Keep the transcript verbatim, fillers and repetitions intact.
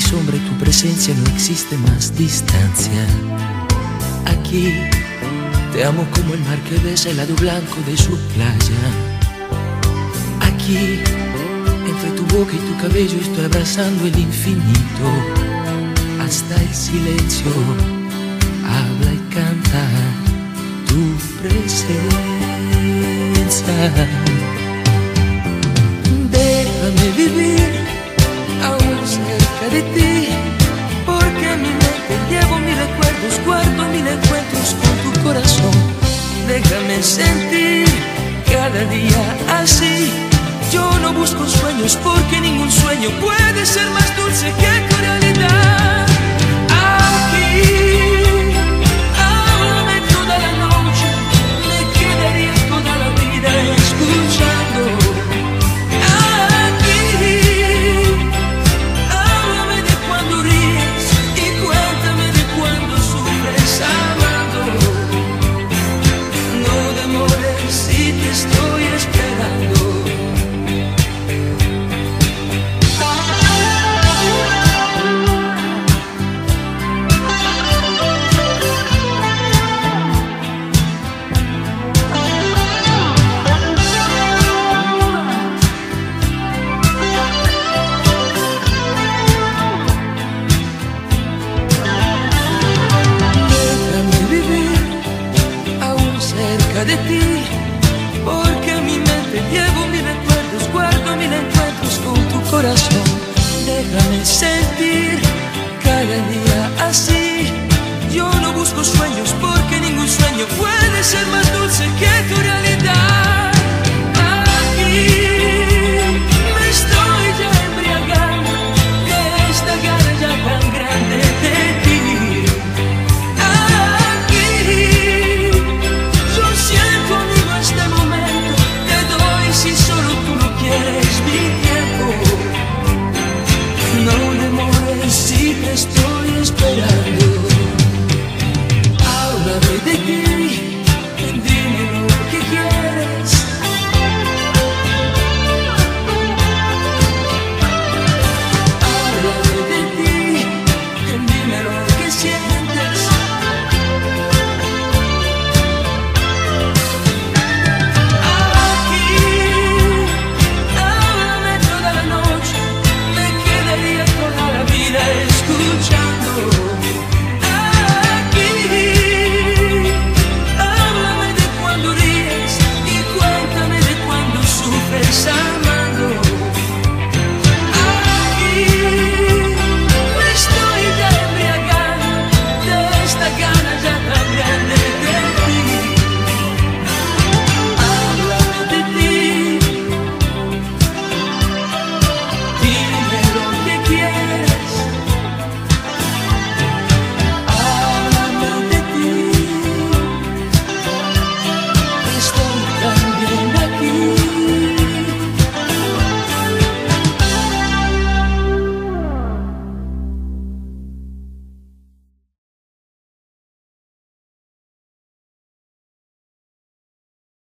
sombra y tu presencia no existe más distancia. Aquí te amo como el mar que besa el lado blanco de su playa. Aquí, entre tu boca y tu cabello, estoy abrazando el infinito. Hasta el silencio habla y canta tu presencia. Déjame vivir aún cerca de ti, porque en mi mente llevo mis recuerdos, guardo mil encuentros con tu corazón. Déjame sentir cada día así. Yo no busco sueños porque ningún sueño puede ser más dulce que tu realidad. Aquí, háblame toda la noche, me quedaría toda la vida escuchando. Aquí, háblame de cuando ríes y cuéntame de cuando sufres amando. No demores si te estoy